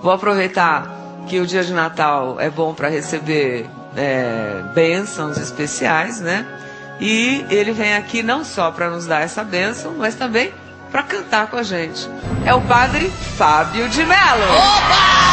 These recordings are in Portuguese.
Vou aproveitar que o dia de Natal é bom para receber bênçãos especiais, né? E ele vem aqui não só para nos dar essa bênção, mas também para cantar com a gente. É o Padre Fábio de Mello. Opa!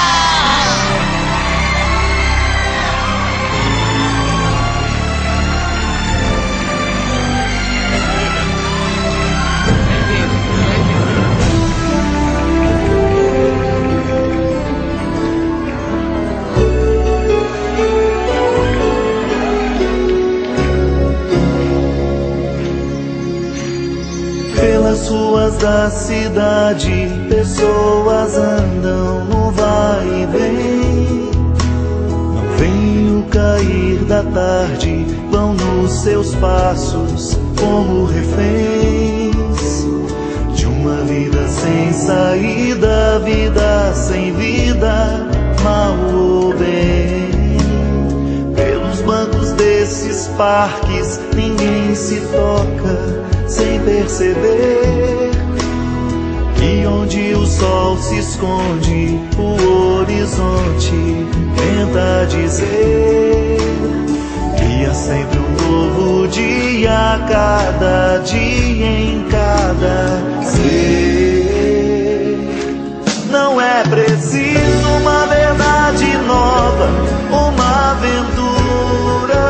Pelas ruas da cidade, pessoas andam no vai e vem. Não veem o cair da tarde, vão nos seus passos como reféns de uma vida sem saída, vida sem vida, mal ou bem. Pelos bancos desses parques, ninguém se toca sem perceber que onde o sol se esconde, o horizonte tenta dizer que há sempre um novo dia, cada dia em cada ser. Não é preciso uma verdade nova, uma aventura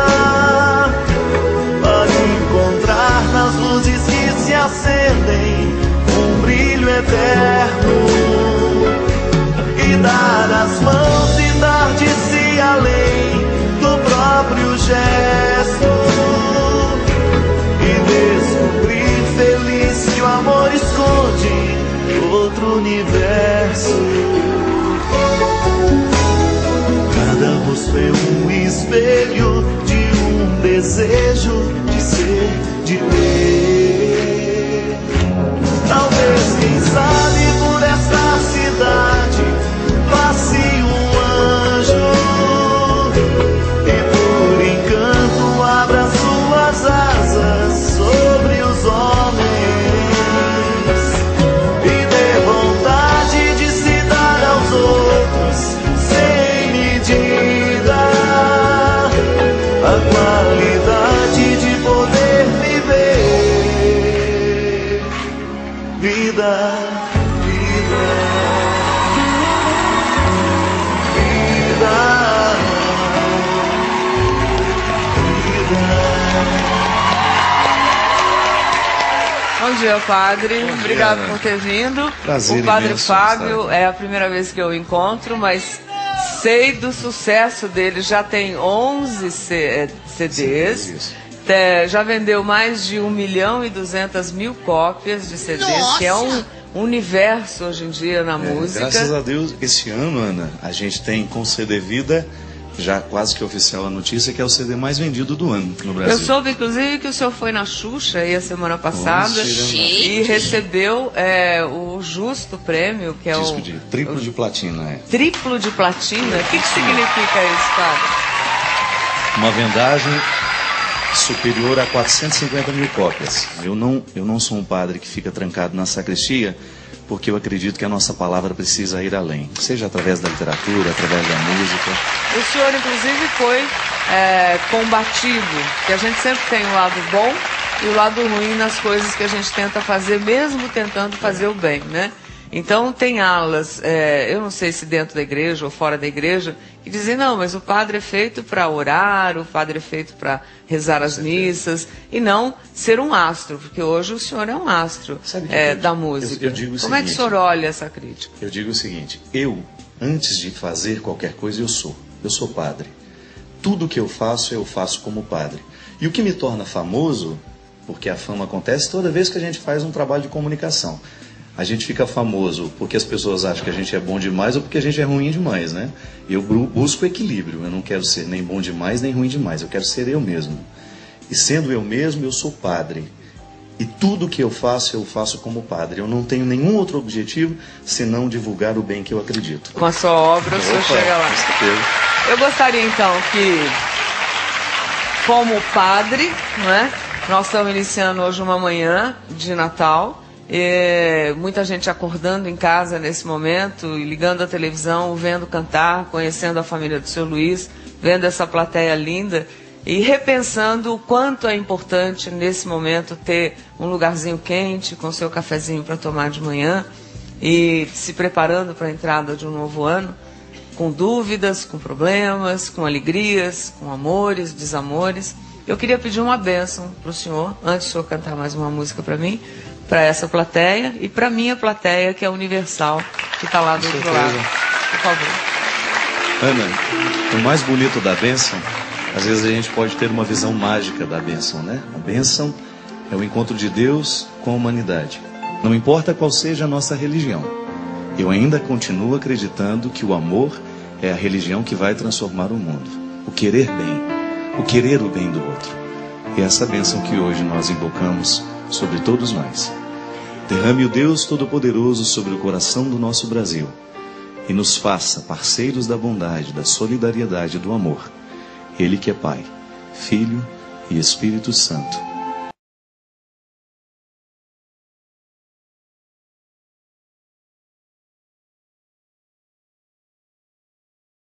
para encontrar nas luzes que se acendem um brilho eterno e dar as mãos e dar de si além do próprio gesto e descobrir feliz que o amor esconde outro universo. Cada rosto é um espelho de um desejo de ser, de ter. Talvez, quem sabe, por esta cidade passe um anjo e por encanto abra suas asas sobre os homens e dê vontade de se dar aos outros sem medida a qualidade de poder viver vida, vida, vida, vida. Bom dia, padre. Obrigado por ter vindo. Prazer o Padre imenso Fábio é a primeira vez que eu encontro, mas sei do sucesso dele. Já tem 11 CDs. Isso. Já vendeu mais de 1.200.000 cópias de CDs. Nossa! Que é um universo hoje em dia na música. Graças a Deus, esse ano, Ana, a gente tem com CD Vida, já quase que oficial a notícia, que é o CD mais vendido do ano no Brasil. Eu soube, inclusive, que o senhor foi na Xuxa aí a semana passada e recebeu o justo prêmio, que é disco de triplo de platina. Triplo de platina? O que significa isso, padre? Uma vendagem superior a 450.000 cópias. Eu não sou um padre que fica trancado na sacristia, porque eu acredito que a nossa palavra precisa ir além, seja através da literatura, através da música. O senhor, inclusive, foi combativo, que a gente sempre tem o lado bom e o lado ruim nas coisas que a gente tenta fazer, mesmo tentando fazer o bem, né? Então tem alas, eu não sei se dentro da igreja ou fora da igreja, que dizem, não, mas o padre é feito para orar, o padre é feito para rezar as missas, e não ser um astro, porque hoje o senhor é um astro da música. Eu digo o Como é que o senhor olha essa crítica? Eu digo o seguinte, antes de fazer qualquer coisa, eu sou padre. Tudo que eu faço como padre. E o que me torna famoso, porque a fama acontece toda vez que a gente faz um trabalho de comunicação. A gente fica famoso porque as pessoas acham que a gente é bom demais ou porque a gente é ruim demais, né? Eu busco equilíbrio, eu não quero ser nem bom demais nem ruim demais, eu quero ser eu mesmo. E sendo eu mesmo, eu sou padre. E tudo que eu faço como padre. Eu não tenho nenhum outro objetivo senão divulgar o bem que eu acredito. Com a sua obra, o senhor chega lá. Eu gostaria então que, como padre, não é? Nós estamos iniciando hoje uma manhã de Natal. Muita gente acordando em casa nesse momento, ligando a televisão, vendo cantar, conhecendo a família do seu Luiz, vendo essa plateia linda e repensando o quanto é importante nesse momento ter um lugarzinho quente com seu cafezinho para tomar de manhã e se preparando para a entrada de um novo ano, com dúvidas, com problemas, com alegrias, com amores, desamores. Eu queria pedir uma bênção para o senhor, antes do senhor cantar mais uma música para mim, para essa plateia e para a minha plateia, que é universal, que está lá do outro lado. Por favor. Ana, o mais bonito da bênção, às vezes a gente pode ter uma visão mágica da bênção, né? A bênção é o encontro de Deus com a humanidade. Não importa qual seja a nossa religião, eu ainda continuo acreditando que o amor é a religião que vai transformar o mundo. O querer bem, o querer o bem do outro. E essa bênção que hoje nós invocamos sobre todos nós. Derrame o Deus Todo-Poderoso sobre o coração do nosso Brasil e nos faça parceiros da bondade, da solidariedade e do amor. Ele que é Pai, Filho e Espírito Santo.